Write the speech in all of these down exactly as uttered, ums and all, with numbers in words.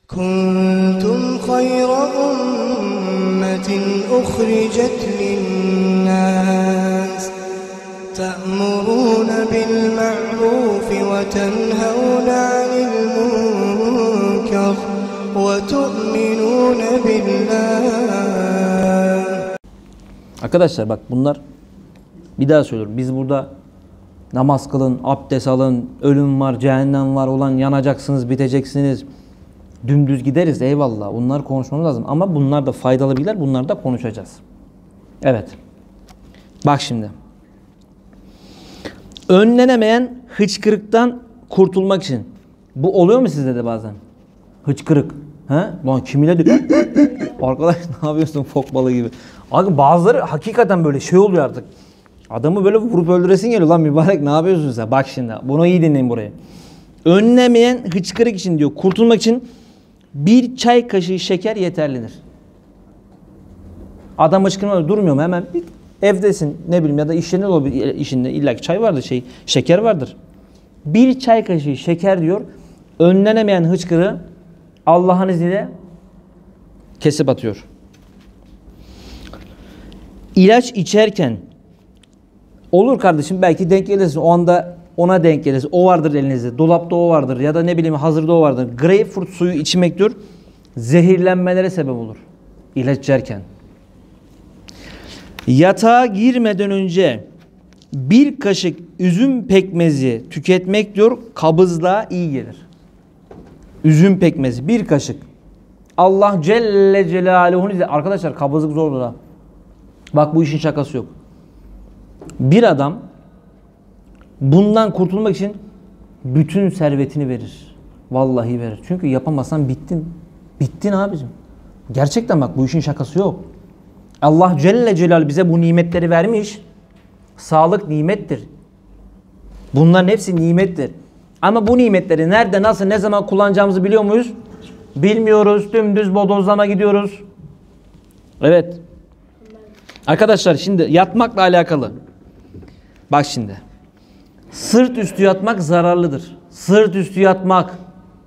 كنتم خير أمة أخرجت للناس تأمرون بالمعروف وتنهون عن المنكر وتؤمنون بالله. Arkadaşlar bak bunlar, bir daha söylüyorum, biz burada namaz kılın, abdest alın, ölüm var, cehennem var, olan yanacaksınız, biteceksiniz, dümdüz gideriz, eyvallah, bunlar konuşmamız lazım ama bunlar da faydalı bilgiler, bunlar da konuşacağız. Evet, bak şimdi, önlenemeyen hıçkırıktan kurtulmak için, bu oluyor mu sizde de bazen? Hıçkırık, he? Lan kimine diyor? Arkadaş ne yapıyorsun fok balığı gibi? Abi bazıları hakikaten böyle şey oluyor artık. Adamı böyle vurup öldüresin geliyor, lan mübarek ne yapıyorsun sen? Bak şimdi bunu iyi dinleyin burayı. Önlemeyen hıçkırık için diyor, kurtulmak için bir çay kaşığı şeker yeterlidir. Adam hıçkırmıyor, durmuyor mu? Hemen bir evdesin, ne bileyim, ya da iş yerinde olabilir, işinde illaki çay vardır, şey, şeker vardır. Bir çay kaşığı şeker diyor, önlenemeyen hıçkırığı Allah'ın izniyle kesip atıyor. İlaç içerken olur kardeşim, belki denk gelirsin o anda, ona denk gelirsin, o vardır elinizde, dolapta o vardır ya da ne bileyim hazırda o vardır. Greyfurt suyu içmek diyor, zehirlenmelere sebep olur ilaç içerken. Yatağa girmeden önce bir kaşık üzüm pekmezi tüketmek diyor, kabızlığa iyi gelir. Üzüm pekmezi bir kaşık. Allah Celle Celaluhu'nun, arkadaşlar kabızlık zordur ha. Bak bu işin şakası yok. Bir adam bundan kurtulmak için bütün servetini verir. Vallahi verir. Çünkü yapamazsan bittin. Bittin abicim. Gerçekten bak bu işin şakası yok. Allah Celle Celaluhu bize bu nimetleri vermiş. Sağlık nimettir. Bunların hepsi nimettir. Ama bu nimetleri nerede, nasıl, ne zaman kullanacağımızı biliyor muyuz? Bilmiyoruz. Dümdüz bodozlama gidiyoruz. Evet. Arkadaşlar şimdi yatmakla alakalı. Bak şimdi. Sırt üstü yatmak zararlıdır. Sırt üstü yatmak.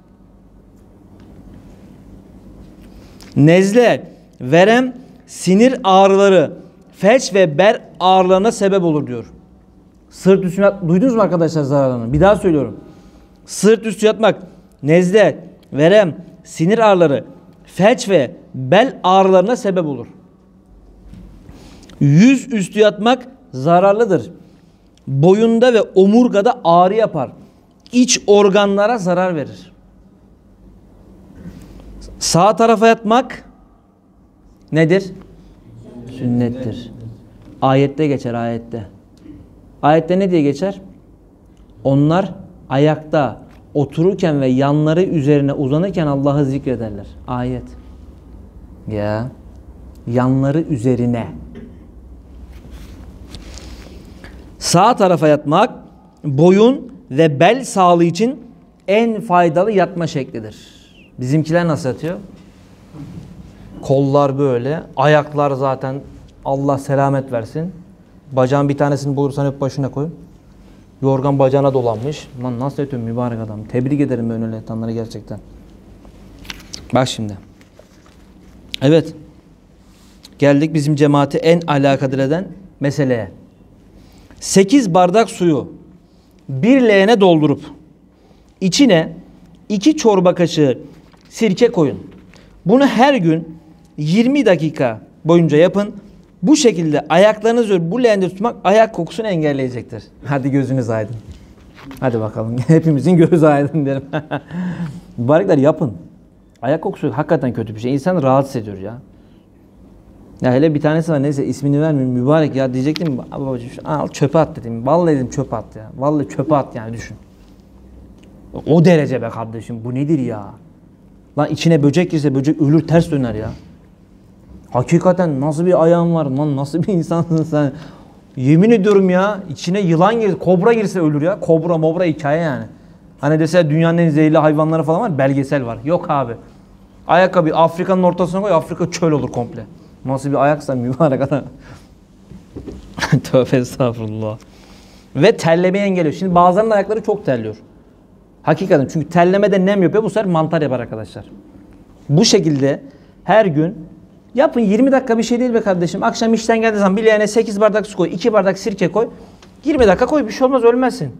Nezle, verem, sinir ağrıları, felç ve bel ağrılarına sebep olur diyor. Sırt üstü yatmak. Duydunuz mu arkadaşlar zararlarını? Bir daha söylüyorum. Sırt üstü yatmak, nezle, verem, sinir ağrıları, felç ve bel ağrılarına sebep olur. Yüz üstü yatmak zararlıdır. Boyunda ve omurgada ağrı yapar. İç organlara zarar verir. Sağ tarafa yatmak nedir? Sünnettir. Ayette geçer, ayette. Ayette ne diye geçer? Onlar ayakta otururken ve yanları üzerine uzanırken Allah'ı zikrederler. Ayet. Ya. Yanları üzerine. Sağ tarafa yatmak boyun ve bel sağlığı için en faydalı yatma şeklidir. Bizimkiler nasıl yatıyor? Kollar böyle, ayaklar zaten Allah selamet versin. Bacağın bir tanesini bulursan hep başına koy. Yorgan bacağına dolanmış. Lan nasıl yatıyor mübarek adam. Tebrik ederim böyle yatanları gerçekten. Bak şimdi. Evet. Geldik bizim cemaati en alakadar eden meseleye. sekiz bardak suyu bir leğene doldurup içine iki çorba kaşığı sirke koyun. Bunu her gün yirmi dakika boyunca yapın. Bu şekilde ayaklarınızı bu leğende tutmak ayak kokusunu engelleyecektir. Hadi gözünüz aydın. Hadi bakalım. Hepimizin gözü aydın derim. Mübarekler yapın. Ayak kokusu hakikaten kötü bir şey. İnsanı rahatsız ediyor ya. Ya hele bir tanesi var, neyse ismini vermeyeyim, mübarek ya, diyecektim babacığım al çöpe at dedim. Vallahi dedim çöpe at ya. Vallahi çöpe at yani, düşün. O derece be kardeşim, bu nedir ya? Lan içine böcek girse böcek ölür, ters döner ya. Hakikaten nasıl bir ayağın var lan, nasıl bir insansın sen? Yemin ediyorum ya, içine yılan girse, kobra girse ölür ya. Kobra mobra hikaye yani. Hani dese dünyanın en zehirli hayvanları falan var, belgesel var. Yok abi. Ayakkabı Afrika'nın ortasına koy, Afrika çöl olur komple. Nasıl bir ayaksa mübarek adam. Tövbe estağfurullah. Ve terlemeyi engelliyor. Şimdi bazılarının ayakları çok terliyor. Hakikaten, çünkü terlemede nem yapıyor, bu sefer mantar yapar arkadaşlar. Bu şekilde her gün yapın. yirmi dakika bir şey değil be kardeşim. Akşam işten geldiği zaman bileğine sekiz bardak su koy, iki bardak sirke koy. yirmi dakika koy, bir şey olmaz, ölmezsin.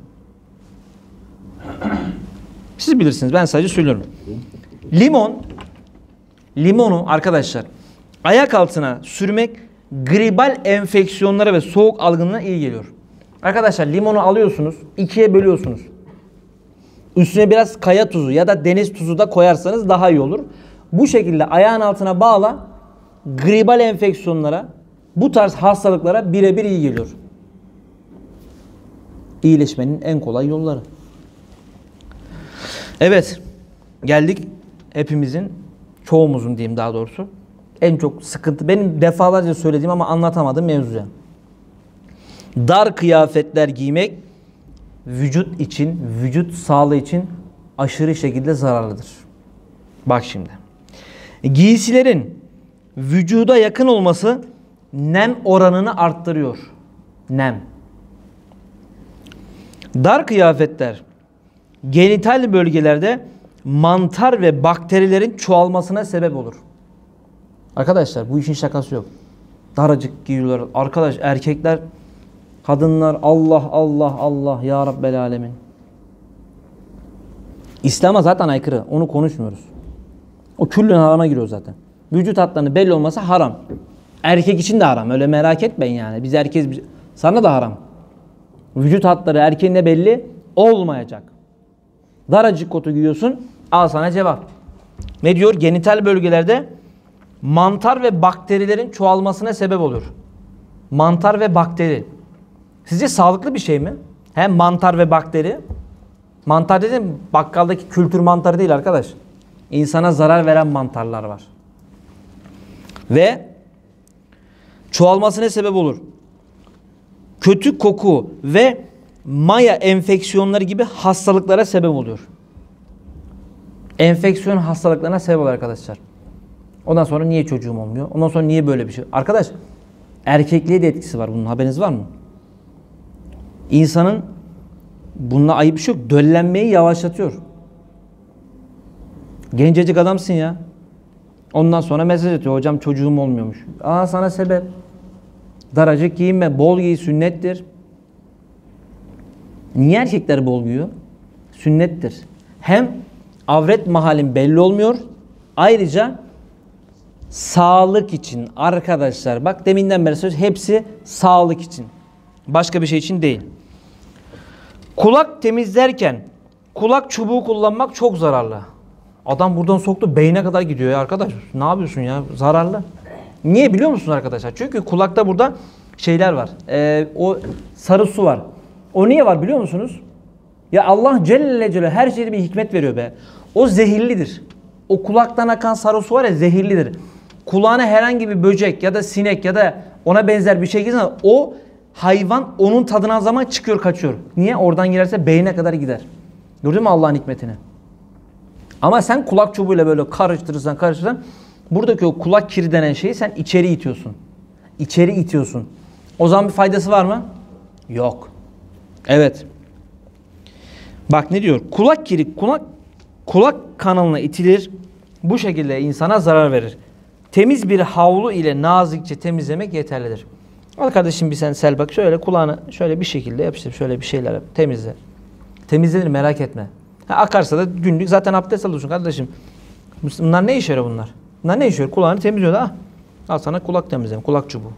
Siz bilirsiniz, ben sadece söylüyorum. Limon, limonu arkadaşlar ayak altına sürmek gribal enfeksiyonlara ve soğuk algınlığına iyi geliyor. Arkadaşlar limonu alıyorsunuz, ikiye bölüyorsunuz. Üstüne biraz kaya tuzu ya da deniz tuzu da koyarsanız daha iyi olur. Bu şekilde ayağın altına bağla, gribal enfeksiyonlara, bu tarz hastalıklara birebir iyi geliyor. İyileşmenin en kolay yolları. Evet, geldik hepimizin, çoğumuzun diyeyim daha doğrusu, en çok sıkıntı, benim defalarca söylediğim ama anlatamadığım mevzuya. Dar kıyafetler giymek vücut için, vücut sağlığı için aşırı şekilde zararlıdır. Bak şimdi. Giysilerin vücuda yakın olması nem oranını arttırıyor. Nem. Dar kıyafetler genital bölgelerde mantar ve bakterilerin çoğalmasına sebep olur. Arkadaşlar bu işin şakası yok. Daracık giyiyorlar. Arkadaş erkekler, kadınlar, Allah Allah Allah ya Rabbel Alemin. İslam'a zaten aykırı. Onu konuşmuyoruz. O küllün harama giriyor zaten. Vücut hatlarının belli olması haram. Erkek için de haram. Öyle merak etmeyin yani. Biz erkeğiz. Biz... Sana da haram. Vücut hatları erkeğin de belli olmayacak. Daracık kotu giyiyorsun. Al sana cevap. Ne diyor? Genital bölgelerde mantar ve bakterilerin çoğalmasına sebep olur. Mantar ve bakteri. Sizce sağlıklı bir şey mi? Hem mantar ve bakteri. Mantar dedim, bakkaldaki kültür mantarı değil arkadaş. İnsana zarar veren mantarlar var. Ve çoğalmasına sebep olur. Kötü koku ve maya enfeksiyonları gibi hastalıklara sebep oluyor. Enfeksiyon hastalıklarına sebep oluyor arkadaşlar. Ondan sonra niye çocuğum olmuyor? Ondan sonra niye böyle bir şey? Arkadaş, erkekliğe de etkisi var bunun, haberiniz var mı? İnsanın, bununla ayıp bir şey yok, döllenmeyi yavaşlatıyor. Gencecik adamsın ya. Ondan sonra mesaj atıyor, hocam çocuğum olmuyormuş. Aa, sana sebep. Daracık giyinme, bol giy, sünnettir. Niye erkekler bol giyiyor? Sünnettir. Hem avret mahalin belli olmuyor, ayrıca sağlık için arkadaşlar. Bak deminden beri söz, hepsi sağlık için. Başka bir şey için değil. Kulak temizlerken kulak çubuğu kullanmak çok zararlı. Adam buradan soktu, beyne kadar gidiyor ya arkadaş. Ne yapıyorsun ya? Zararlı. Niye biliyor musunuz arkadaşlar? Çünkü kulakta burada şeyler var. Ee, o sarı su var. O niye var biliyor musunuz? Ya Allah Celle Celle her şeyde bir hikmet veriyor be. O zehirlidir. O kulaktan akan sarı su var ya, zehirlidir. Kulağına herhangi bir böcek ya da sinek ya da ona benzer bir şey girse, o hayvan onun tadını aldığı zaman çıkıyor, kaçıyor. Niye? Oradan girerse beyne kadar gider. Gördün mü Allah'ın hikmetini? Ama sen kulak çubuğuyla böyle karıştırırsan karıştırırsan buradaki o kulak kiri denen şeyi sen içeri itiyorsun. İçeri itiyorsun. O zaman bir faydası var mı? Yok. Evet. Bak ne diyor? Kulak kiri kulak kulak kanalına itilir. Bu şekilde insana zarar verir. Temiz bir havlu ile nazikçe temizlemek yeterlidir. Al kardeşim bir sen sel bak, şöyle kulağını şöyle bir şekilde yapıştır, şöyle bir şeyler yap, temizle. Temizlenir, merak etme. Ha, akarsa da günlük zaten abdest alıyorsun kardeşim. Bunlar ne işe yarıyor bunlar? Bunlar ne işe yarıyor? Kulağını temizliyor da. Al sana kulak temizleme, kulak çubuğu.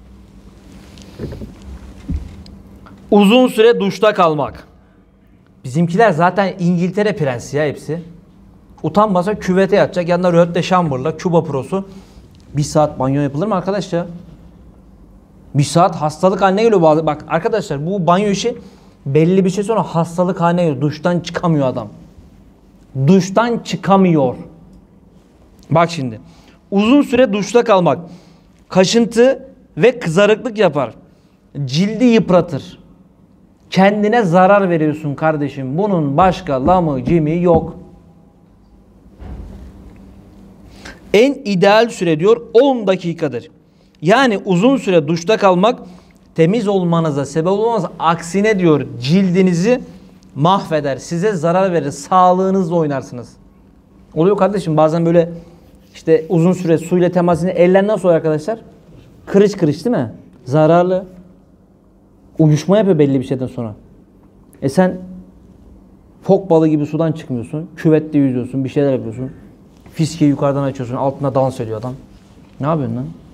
Uzun süre duşta kalmak. Bizimkiler zaten İngiltere prensi ya hepsi. Utanmasa küvete yatacak. Yanında rötte şambırla, Küba prosu. Bir saat banyo yapılır mı arkadaş ya? Bir saat hastalık haline geliyor bazı. Bak arkadaşlar, bu banyo işi belli bir şey sonra hastalık haline geliyor. Duştan çıkamıyor adam. Duştan çıkamıyor. Bak şimdi. Uzun süre duşta kalmak kaşıntı ve kızarıklık yapar. Cildi yıpratır. Kendine zarar veriyorsun kardeşim. Bunun başka lamı cimi yok. En ideal süre diyor on dakikadır. Yani uzun süre duşta kalmak temiz olmanıza sebep olmaz. Aksine diyor cildinizi mahveder. Size zarar verir. Sağlığınızla oynarsınız. Oluyor kardeşim bazen böyle İşte uzun süre suyla temas edince eller nasıl oluyor arkadaşlar? Kırış kırış değil mi? Zararlı. Uyuşma yapıyor belli bir şeyden sonra. E sen fok balığı gibi sudan çıkmıyorsun. Küvette yüzüyorsun, bir şeyler yapıyorsun. Fiskeyi yukarıdan açıyorsun, altına dans ediyor adam. Ne yapıyorsun lan?